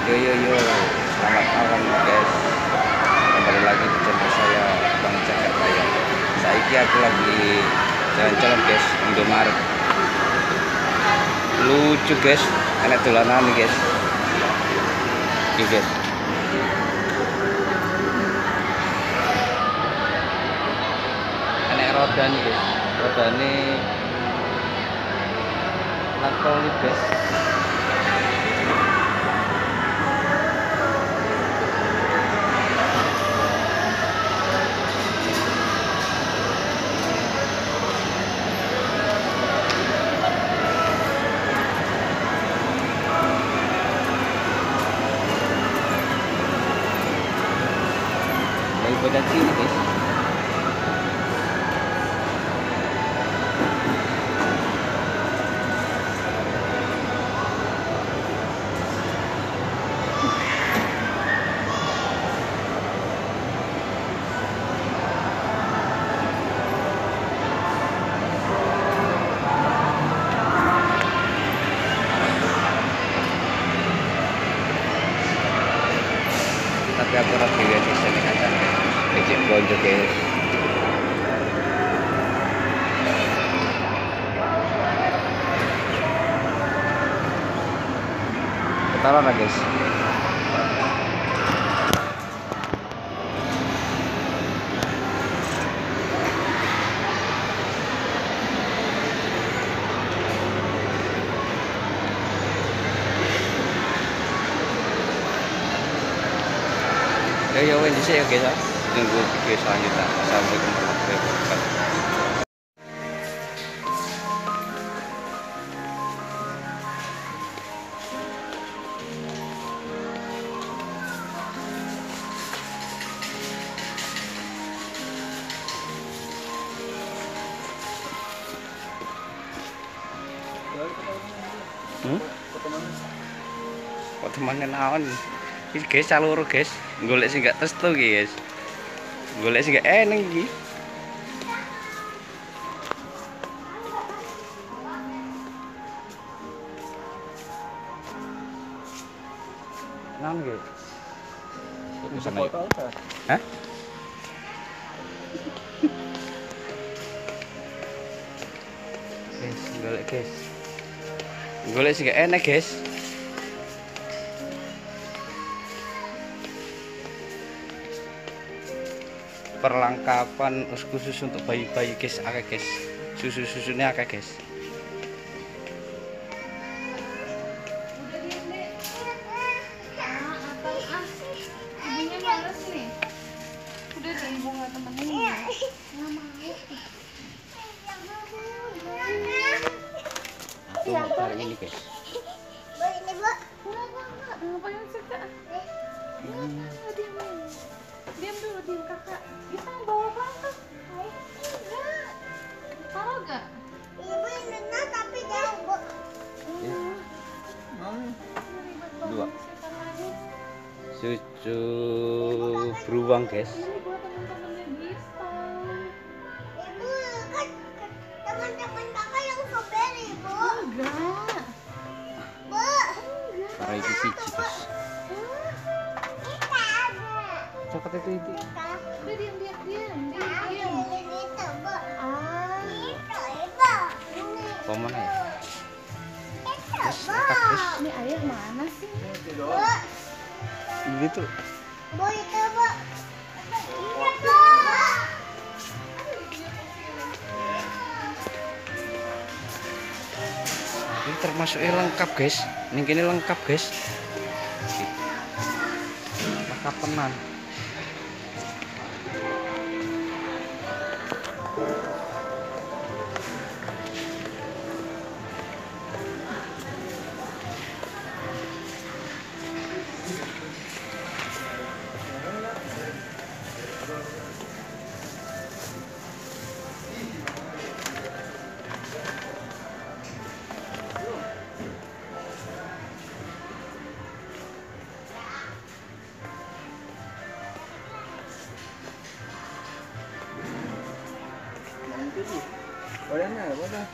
Yo yo yo, selamat malam guys. Kembali lagi di channel saya Bang Jakarta ya. Saiki aku lagi jalan-jalan guys, Indomaret. Lucu guys, enak dolanan nih guys. Oke guys. Enak roda nih guys. Roda ini nakoli guys. Badan sini guys. Tapi aku harus pilih di sini aja guys. Ejek gonjo guys. Ketawa lah guys. Ya wes sih ya guys. Tunggu video selanjutnya. Assalamualaikum warahmatullahi wabarakatuh. Kok temannya naon? Ini guys calur guys. Golek sing gak testo guys. Golek sing gak eneng iki. Naon guys? Bisa foto apa? Hah? Guys, golek guys. Golek sing gak enak guys. Perlengkapan khusus untuk bayi-bayi guys, akeh guys. Susu-susunya akeh guys. Ibunya males nih. Udah deh, ibu nggak temenin. Aku mau cari ini guys. Ngapain sih kak? Diam dulu, diam kakak. Kita bawa banget. Taruh gak? Ibu ini tapi jauh, Bu. Dua. Susu beruang guys. Ini buat teman-temannya Gista. Ibu kan teman-teman kakak yang strawberry, Bu. Enggak. Bu. Para itu siji guys. Kita ada. Coklat itu. Udah diam. Ini itu, Bu. Ah. Itu, Ibu. Ini. Mana ya? Itu, Guys, Bu. lengkap guys. Ini ayah mana sih? Bu. Ini tuh. Bu, itu, Bu. Ini, Bu. Ini termasuknya lengkap guys. Ini lengkap guys. Lengkap tenan. Boleh.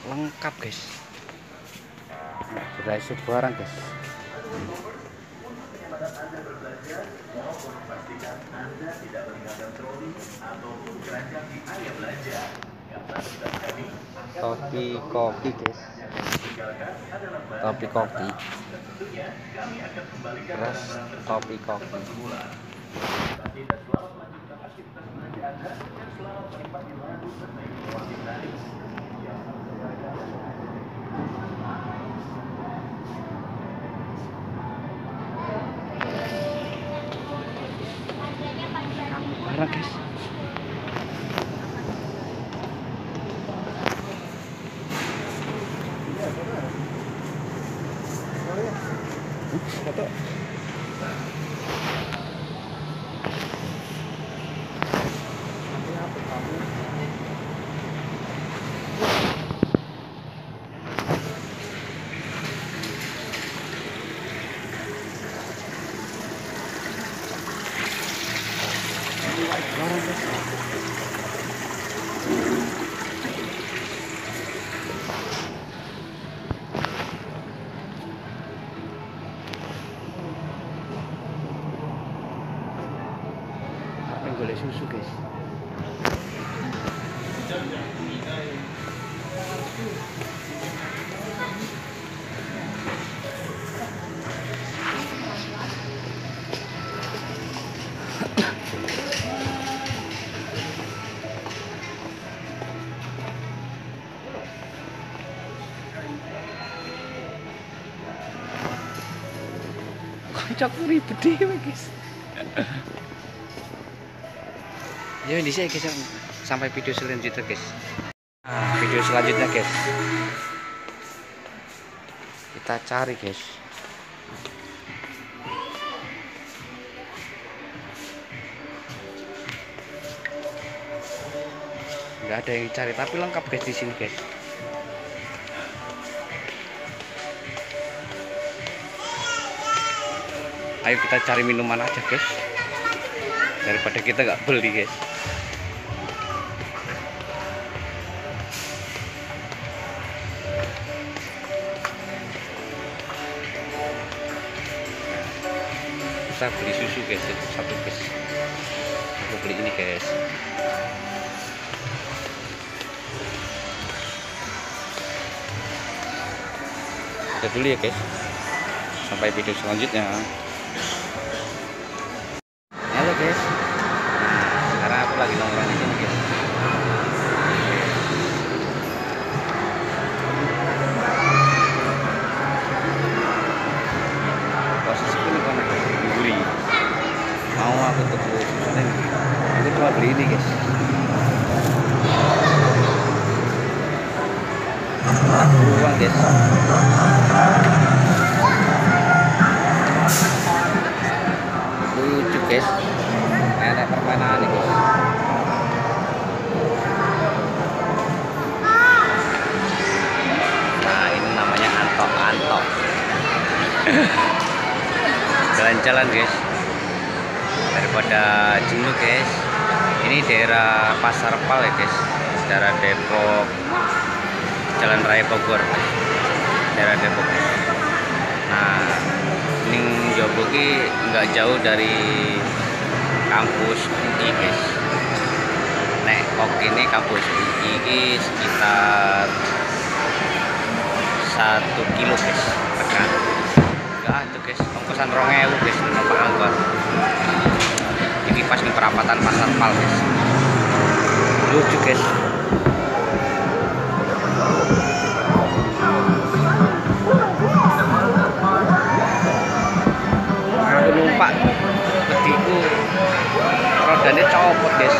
lengkap guys, sudah isu barang guys. Topi koki guys, topi koki, terus topi koki. Barang guys. Foto. Golek susu guys. Kocok ribet dhewe guys. Ya ini sih guys, sampai video selanjutnya guys. Nah, video selanjutnya guys, kita cari guys. Nggak ada yang dicari, tapi lengkap guys di sini guys. Ayo kita cari minuman aja guys, daripada kita nggak beli guys. Kita beli susu guys, itu satu guys. Aku beli ini guys. Udah dulu ya guys, sampai video selanjutnya. Halo guys, sekarang aku lagi nongkrong di sini guys. Posisi ini kan beli, mau aku tuku susunya, aku cuma beli ini guys. Aku uang guys. Lucu guys, enak permainan ini guys. Nah ini namanya antok-antok. Jalan-jalan guys, daripada jenuh guys. Ini daerah Pasar Pal ya guys, daerah Depok, Jalan Raya Bogor, daerah Depok. Nah ini Jobo ki nggak jauh dari kampus UI guys. Nek kok ini kampus UI ki sekitar 1 kilo guys, tekan. Enggak tuh guys, ongkosan 2.000 guys, numpak angkot. Ini pas di perapatan Pasar Pal guys. Lucu guys. Aku numpak bediku rodanya copot guys.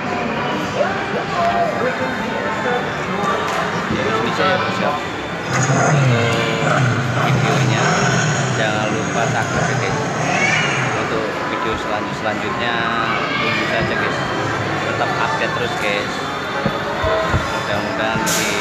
Ini saya bisa videonya, jangan lupa subscribe guys. Untuk video selanjutnya tunggu saja guys, tetap update terus guys. Mudah-mudahan di